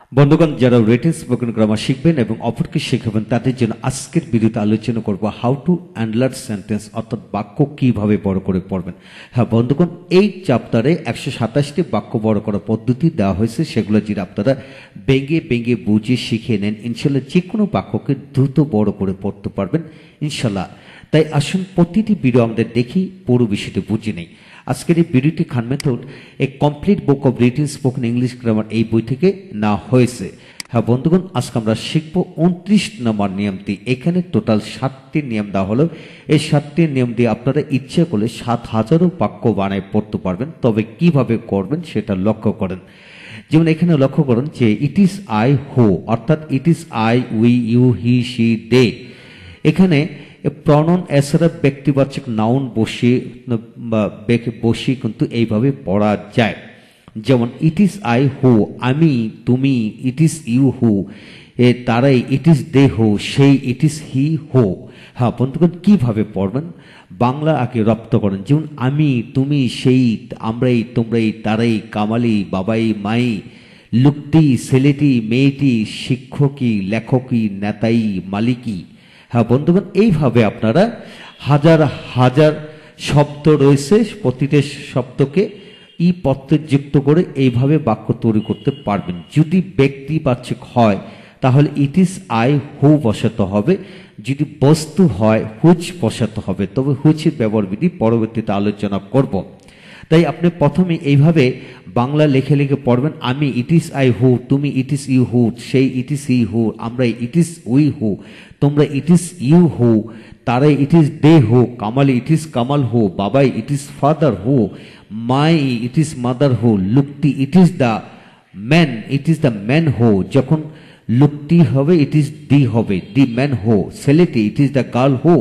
বন্ধুগণ, যারা written spoken grammar শিখবেন এবং অপরকে শেখাবেন তাদের জন্য আজকের ভিডিওতে আলোচনা করব হাউ টু এনলার্জ সেন্টেন্স, অর্থাৎ বাক্য কিভাবে বড় করে পড়বেন। হ্যাঁ বন্ধুগণ, এই চ্যাপ্টারে 127টি বাক্য বড় করার পদ্ধতি দেওয়া হয়েছে। সেগুলো যদি আপনারা ভেঙে ভেঙে বুঝে শিখে নেন, ইনশাল্লাহ যে কোনো বাক্যকে দ্রুত বড় করে পড়তে পারবেন ইনশাল্লাহ। তাই আসুন প্রতিটি ভিডিও আমাদের দেখি, পুরো বিষয়টি বুঝে নেই। আজকের এই ভিডিওটি Khan method a complete book of written spoken English grammar এই বই থেকে নেওয়া হয়েছে। হ্যাঁ বন্ধুগণ, আজকে আমরা শিখব 29 নম্বর নিয়মটি। এখানে টোটাল 7টি নিয়ম দেওয়া হলো। এই 7টি নিয়ম দিয়ে আপনারা ইচ্ছে করলে 7,000ও বাক্য বানায় পড়তে পারবেন। তবে কিভাবে করবেন সেটা লক্ষ্য করেন। যেমন এখানে লক্ষ্য করুন যে ইট ইজ আই হু, অর্থাৎ it is I, we, you, he, she, they. এখানে প্রনাউন এছাড়া ব্যক্তিবাচক নাউন বসিয়ে কিন্তু এইভাবে পড়া যায়। যেমন ইট ইজ আই হু, আমি, তুমি, ইট ইজ ইউ হু, তারাই, ইট ইজ দে হু, সেই, ইট ইজ হি হু। হ্যাঁ বন্ধুগণ, কিভাবে পড়বেন বাংলা আগে রপ্ত করেন। যেমন আমি, তুমি, সেই, আমরাই, তোমরাই, তারাই, কামালি, বাবাই, মাই, লোকটি, ছেলেটি, মেয়েটি, শিক্ষকই, লেখকই, নেতাই, মালিকই। হ্যাঁ বন্ধুগণ, এইভাবে আপনারা হাজার হাজার শব্দ রয়েছে, প্রতিটা শব্দকে ই প্রত্যয় যুক্ত করে এইভাবে বাক্য তৈরি করতে পারবেন। যদি ব্যক্তিবাচক হয় তাহলে ইট ইজ আই হু বসাতে হবে, যদি বস্তু হয় হুইচ বসাতে হবে। তবে হুইচের ব্যবহার বিধি পরবর্তীতে আলোচনা করব। তাই আপনি প্রথমে এইভাবে বাংলা লিখে লিখে পড়বেন। আমি, ইট ইজ আই হু, তুমি, ইট ইজ ইউ হু, সেই, ইট ইজ হি হু, আমরা, ইট ইজ উই হু, তোমরা, ইট ইজ ইউ হু, তারাই, ইট ইজ দে হু, কামালি, ইট ইজ কামাল হু, বাবাই, ইট ইজ ফাদার হু, মাই, ইট ইজ মাদার হু, লুকটি, it is the man, it is the man who. যখন লুকটি হবে ইট ইজ দি হবে, দি ম্যান হু। ছেলেটি, it is the girl who,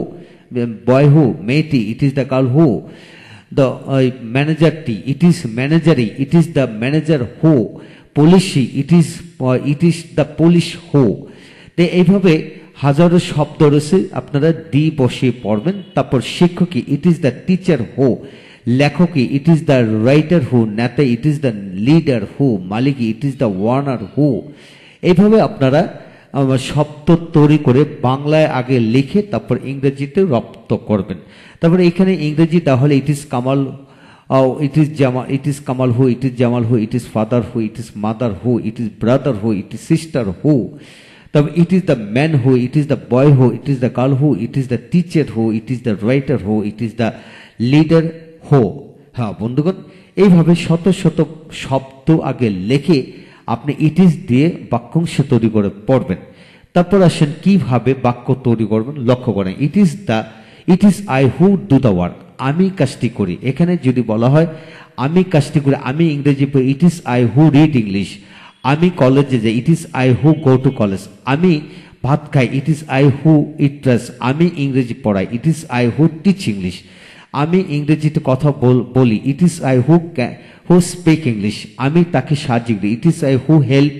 boy who. মেয়েটি, it is the girl who. The managerটি, it is managery, it is the manager who. পুলিশি, it is the police who. তো এইভাবে হাজারো শব্দ রয়েছে, আপনারা দি বসিয়ে পড়বেন। তারপর শিক্ষকই, it is the teacher who. লেখকই, it is the writer who. নেতা, it is the leader who. মালিকই, it is the owner who. এইভাবে আপনারা শব্দ তৈরি করে বাংলায় আগে লিখে তারপর ইংরেজিতে রপ্ত করবেন। তারপরে এখানে ইংরেজি তাহলে it is Kamal, it is Jamal, it is Kamal who, it is Jamal who, it is father who, it is mother who, it is brother who, it is sister who. তবে it is the man who, it is the boy who, it is the girl who, it is the teacher who, it is the writer who, it is the leader who. হ্যাঁ বন্ধুগণ, এইভাবে শত শত শব্দ আগে লেখে আপনি ইট ইজ দিয়ে বাক্যাংশ তৈরি করে পড়বেন। তারপর আসেন কিভাবে বাক্য তৈরি করবেন, লক্ষ্য করেন। It is I who do the work, আমি কাজটি করি। এখানে যদি বলা হয় আমি কাজটি করি, আমি ইংরেজি পড়ি, it is I who read English. আমি কলেজে যাই, it is I who go to college. আমি ভাত খাই, it is I who eat rice. আমি ইংরেজি পড়াই, it is I who teach English. আমি ইংরেজিতে কথা বলি, it is I who speak English. আমি তাকে সাহায্য করি, it is I who help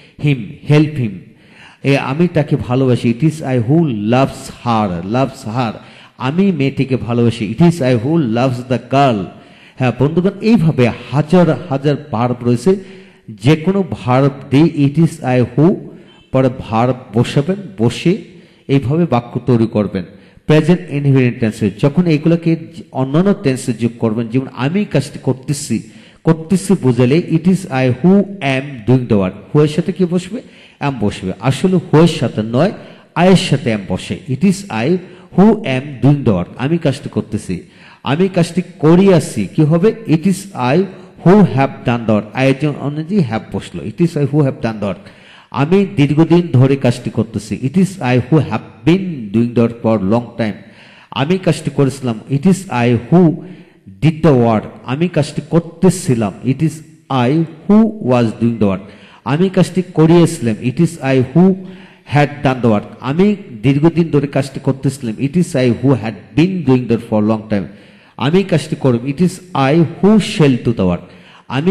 him. আমি তাকে ভালোবাসি, it is I who loves her. আমি মেয়েটিকে ভালোবাসি, it is I who loves the girl. হ্যাঁ বন্ধুগণ, এইভাবে হাজার হাজার ভার্ব রয়েছে। যে কোনো ভার্ব দিয়ে ইট ইজ আই হু পরে ভার্ব বসাবেন, বসে এইভাবে বাক্য তৈরি করবেন। প্রেজেন্ট ইনডিফিনিট টেন্সে যখন এইগুলোকে অন্যান্য টেন্সে যোগ করবেন, যেমন আমি কাজটি করতেছি বোঝালে it is I who am doing the work. Who এর সাথে কি বসবে? অ্যাম বসবে। আসলে হু এর সাথে নয়, আয়ের সাথে অ্যাম বসে। It is I who am doing the work, আমি কাজটি করতেছি। আমি কাজটি করিয়াছি, কি হবে? It is I who have done the work. আয়ের জন্য অনুযায়ী হ্যাভ বসলো, it is I who have done the work. আমি দীর্ঘদিন ধরে কাজটি করতেছি, it is I who have been doing the work for long time. আমি কাজটি করেছিলাম, it is I who did the work. আমি কাজটি করতেছিলাম, it is I who was doing the work. আমি কাজটি করিয়েছিলাম, it is I who had done the work. আমি দীর্ঘদিন ধরে কাজটি করতেছিলাম, it is I who had been doing the for long time. আমি কাজটি করব, it is I who shall do the work. আমি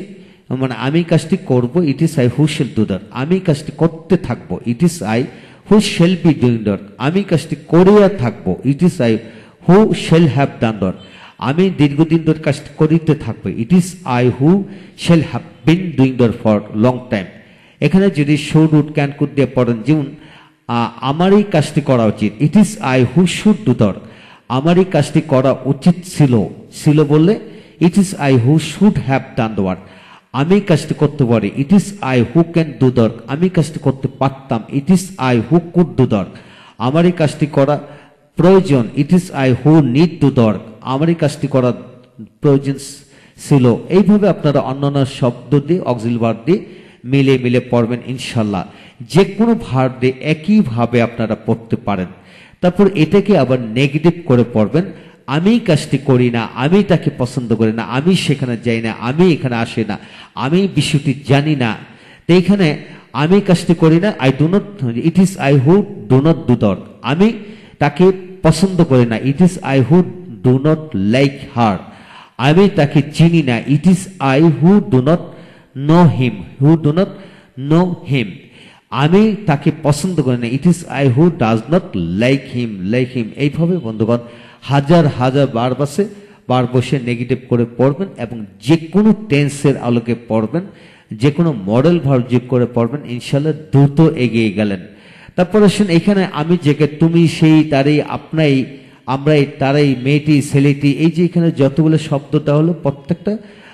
কাজটি করব, it is I who shall do that. আমি কাজটি করতে থাকবো, it is I who shall be doing that. আমি কাজটি করিয়া থাকবো, it is I who shall have done that. আমি দীর্ঘদিন ধরে কাজটি করিতে থাকবো, it is I who shall have been doing that for long time. এখানে যদি শুড উড ক্যান কুড দিয়ে পড়েন, যেমন আমার এই কাজটি করা উচিত, it is I who should do the work. আমার এই কাজটি করা উচিত ছিল, ছিল বললে it is I who should have done the work. আমি কাজটি করতে পারি, it is I who can do the work. আমি কাজটি করতে পারতাম, it is I who could do the work. আমার এই কাজটি করা প্রয়োজন, it is I who need do the work. আমার এই কাজটি করা প্রয়োজন ছিল। এইভাবে আপনারা অন্যান্য শব্দ দিয়ে অক্সিলারি ভার্ব দিয়ে মিলে মিলে পড়বেন ইনশাল্লাহ। যে কোনো ভার্ব দিয়ে একইভাবে আপনারা পড়তে পারেন। তারপর এটাকে আবার নেগেটিভ করে পড়বেন, আমি কাজটি করি না, আমি তাকে পছন্দ করি না, আমি সেখানে যাই না, আমি এখানে আসি না, আমি বিষয়টি জানি না। তো এইখানে আমি কাজটি করি না, I do not, it is I who do not do the work. আমি তাকে পছন্দ করি না, it is I who do not like her. আমি তাকে চিনি না, it is I who do not know him, who do not know him. আমি তাকে পছন্দ করি না, it is I who does not like him, like him. এইভাবে বন্ধুগণ হাজার হাজার বার বাসে বার বসে নেগেটিভ করে পড়বেন এবং যে কোনো টেন্সের আলোকে পড়বেন, যে কোনো মডেল ভার্ব যোগ করে পড়বেন, ইনশাল্লাহ দ্রুত এগিয়ে গেলেন। তারপরে আসুন এখানে আমি জেগে, তুমি, সেই, তারই, আপনাই, আমরাই, তারাই, মেয়েটি, ছেলেটি, এই যে এখানে যতগুলো শব্দটা হলো প্রত্যেকটা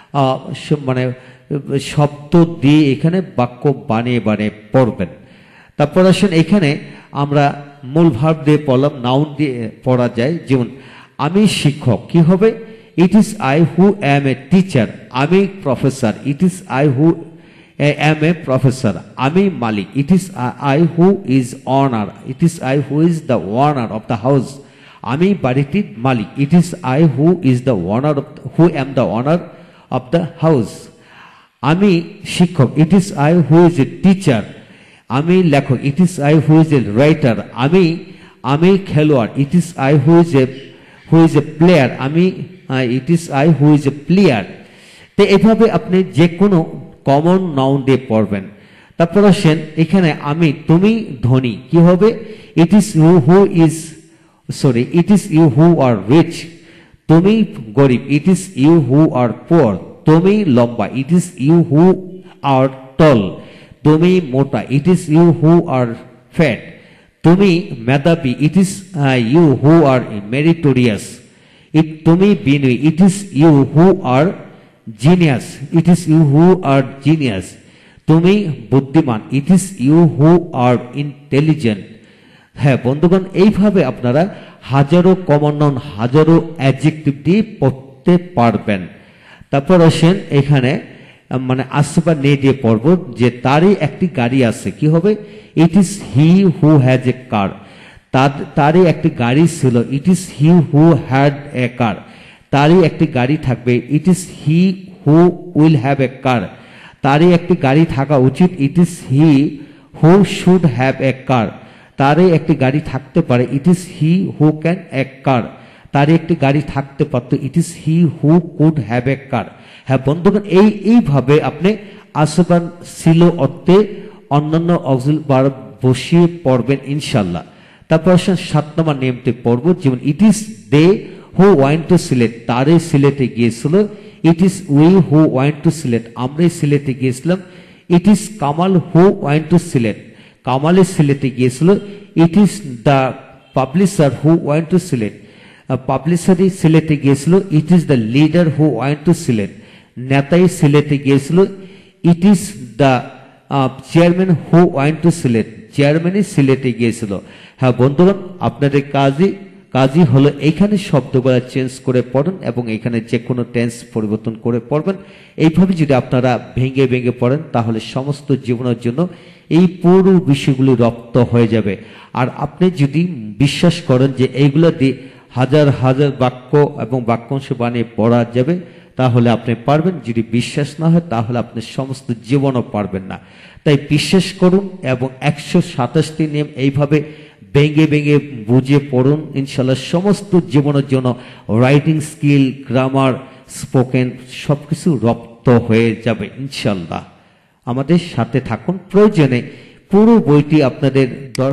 মানে শব্দ দিয়ে এখানে বাক্য বানিয়ে বানিয়ে পড়বেন। তারপর আসুন এখানে আমরা মূল ভার্ব দিয়ে পড়লাম, নাউন দিয়ে পড়া যায়। যেমন আমি শিক্ষক, কি হবে? It is I who am a teacher. আমি প্রফেসর, it is I who am a professor. আমি মালিক, it is I who is owner, it is I who is the owner of the house. আমি বাড়িটির মালিক, it is I who is the owner of, who am the owner of the house. আমি শিক্ষক, it is I who is a teacher. আমি লেখক, it is I who is a writer. আমি খেলোয়াড়, it is I who is a player. It is I who is a player. তো এভাবে আপনি যে কোনো কমন নাউন দিয়ে পড়বেন। তারপর আসেন এখানে আমি, তুমি ধনী, কি হবে? It is you who is, sorry, it is you who are rich. তুমি গরিব, it is you who are poor. তুমি লম্বা, ইট is you who R tall. তুমি মোটা, it is you who are fat. তুমি মেধাবী, it is you who are meritorious. তুমি বিনয়ী, it is you who are genius, it is you who are genius. তুমি বুদ্ধিমান, it is you who are intelligent. হ্যাঁ বন্ধুগণ, এইভাবে আপনারা হাজারো কমন নাউন, হাজারো অ্যাডজেক্টিভ দিয়ে পড়তে পারবেন। তারপর আসেন এখানে মানে আসে বা নে দিয়ে পড়ব, যে তারই একটি গাড়ি আছে, কি হবে? It is he who has a car. তারই একটি গাড়ি ছিল, ইট is he who had a car. তারই একটি গাড়ি থাকবে, it is he who will have a car. তারই একটি গাড়ি থাকা উচিত, it is he who should have a car. তারই একটি গাড়ি থাকতে পারে, ইট is he who can A car. তারই একটি গাড়ি থাকতে পারত, it is he who could have a car. হ্যাঁ বন্ধুগণ, এইভাবে আপনি আসবান ছিল অর্থে অন্যান্য অক্সিলারি ভার্ব বসিয়ে পড়বেন ইনশাল্লাহ। তারপর আসেন 7 নম্বর নিয়মটি পড়ব। যেমন it is they who went to Sylhet, তারে সিলেটে গিয়েছিল। It is we who went to Sylhet, আমরাই সিলেটে গিয়েছিলাম। It is Kamal who went to Sylhet, কামালে সিলেটে গিয়েছিল। It is the publisher who went to Sylhet, পাবলিশারই সিলেটে গিয়েছিল। It is the leader who went to Sylhet, নেতাই সিলেটে গিয়েছিল। It is the chairman who went to Sylhet, চেয়ারম্যানই সিলেটে গিয়েছিল। হ্যাঁ বন্ধুগণ, আপনাদের কাজই হলো এইখানে শব্দগুলো চেঞ্জ করে পড়েন এবং এখানে যে কোনো টেন্স পরিবর্তন করে পড়বেন। এইভাবে যদি আপনারা ভেঙে ভেঙে পড়েন, তাহলে সমস্ত জীবনের জন্য এই পুরো বিষয়গুলি রপ্ত হয়ে যাবে। আর আপনি যদি বিশ্বাস করেন যে এইগুলো দিয়ে হাজার হাজার বাক্য এবং বাক্যাংশ বানিয়ে পড়া যাবে, তাহলে আপনি পারবেন। যদি বিশ্বাস না হয়, তাহলে আপনি সমস্ত জীবনও পারবেন না। তাই বিশ্বাস করুন এবং 127টি নিয়ম এইভাবে ভেঙে ভেঙে বুঝে পড়ুন। ইনশাল্লাহ সমস্ত জীবনের জন্য রাইটিং স্কিল, গ্রামার, স্পোকেন সবকিছু রপ্ত হয়ে যাবে ইনশাল্লাহ। আমাদের সাথে থাকুন। প্রয়োজনে পুরো বইটি আপনাদের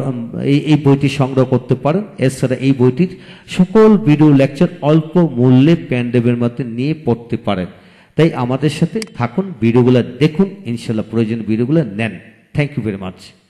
এই বইটি সংগ্রহ করতে পারেন। এছাড়া এই বইটির সকল ভিডিও লেকচার অল্প মূল্যে প্যান্ডেবের মধ্যে নিয়ে পড়তে পারেন। তাই আমাদের সাথে থাকুন, ভিডিওগুলো দেখুন, ইনশাল্লাহ প্রয়োজনীয় ভিডিওগুলো নেন। Thank you very much.